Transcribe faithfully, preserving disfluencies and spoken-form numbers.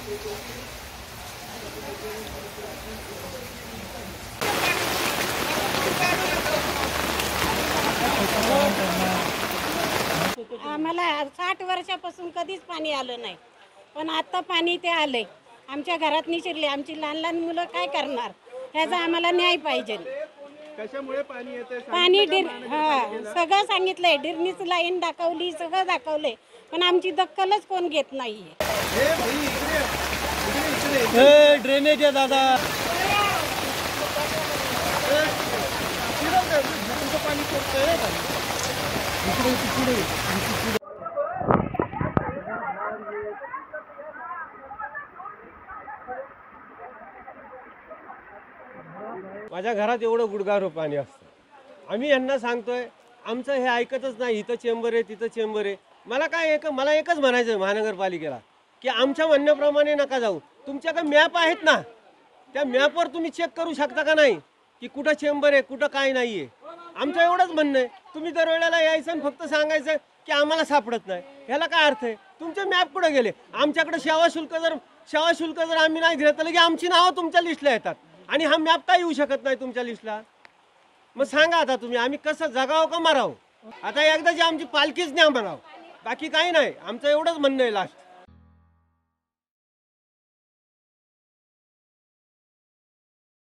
आम्हाला साठ वर्षापासून कधीच पाणी आलं नाही, पण आता पाणी ते आलंय. आमच्या घरात शिरले. आमची लहान लहान मुलं काय करणार, ह्याचा आम्हाला न्याय पाहिजे. कशामुळे पाणी येते? पाणी डिर हा सगळं सांगितलंय, डिरणीच लाईन दाखवली, सगळं दाखवलंय, पण आमची दखलच कोण घेत नाहीये. ड्रेनेज आहे दादा. पाणी माझ्या घरात एवढं गुडघाभर पाणी असतं. आम्ही यांना सांगतोय, आमचं हे ऐकतच नाही. इथं चेंबर आहे, तिथं चेंबर आहे. मला काय एक मला एकच म्हणायचं आहे महानगरपालिकेला, की आमच्या म्हणण्याप्रमाणे नका जाऊ. तुमच्याकडे मॅप आहेत ना, त्या मॅपवर तुम्ही चेक करू शकता का नाही की कुठं चेंबर आहे, कुठं काय नाही आहे. आमचं एवढंच म्हणणं आहे. तुम्ही दरवेळेला यायचं आणि फक्त सांगायचं की आम्हाला सापडत नाही, ह्याला काय अर्थ आहे? तुमचे मॅप कुठं गेले? आमच्याकडे सेवा शुल्क जर सेवा शुल्क जर आम्ही नाही दिलं तर की आमची नावं तुमच्या लिस्टला येतात आणि हा मॅप काय येऊ शकत नाही तुमच्या लिस्टला. मग सांगा आता तुम्ही, आम्ही कसं जगावं का मारावं? आता एकदा जी आमची पालखीच न्या म्हणावं, बाकी काही नाही. आमचं एवढंच म्हणणं आहे लास्ट.